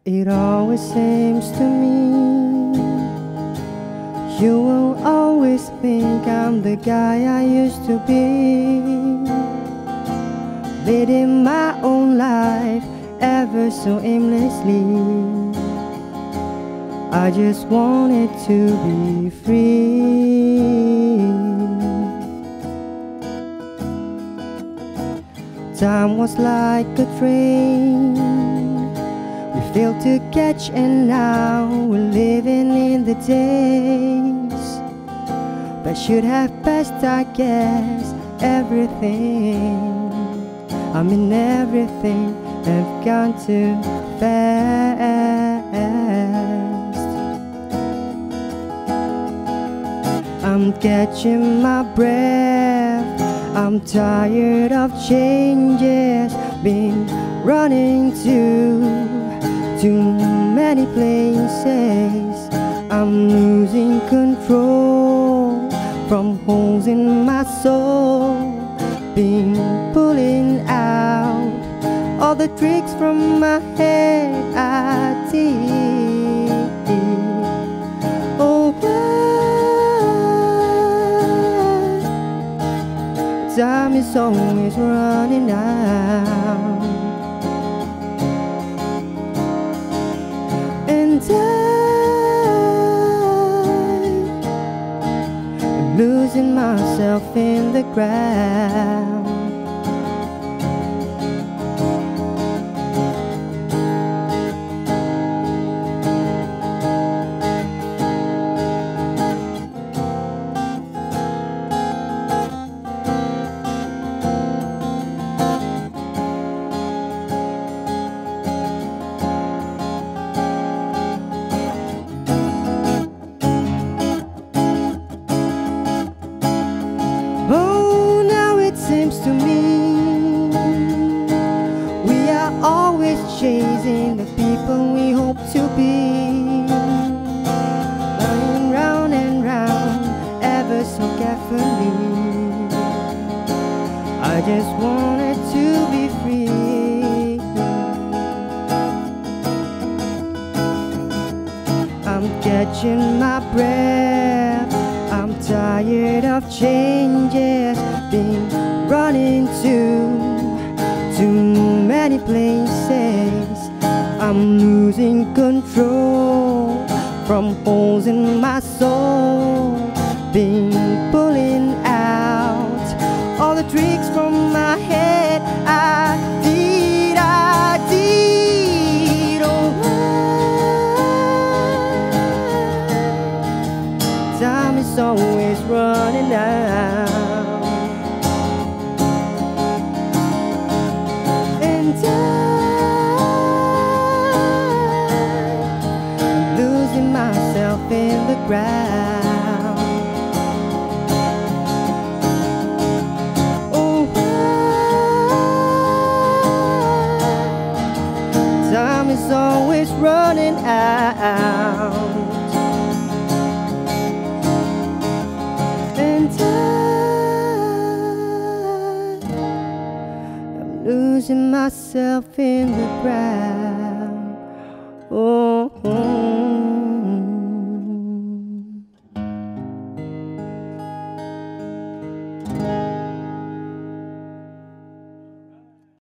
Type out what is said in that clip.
It always seems to me you will always think I'm the guy I used to be, leading my own life ever so aimlessly. I just wanted to be free. Time was like a train we failed to catch, and now we're living in the days that should have passed. I guess everything, I mean everything, have gone too fast. I'm catching my breath, I'm tired of changes, been running to too many places. I'm losing control from holes in my soul, been pulling out all the tricks from my head. I did. Oh, why? Time is always running out, and I'm losing myself in the crowd. Oh, now it seems to me we are always chasing the people we hope to be, running round and round ever so carefully. I just wanted to be free. I'm catching my breath, I'm tired of changes, been running to too many places. I'm losing control from holes in my soul, been pulling out all the tricks from my head. I did. Oh, why? Time is always running out, and I'm losing myself in the crowd. Oh, why? Time is always running out, and I'm losing myself in the crowd.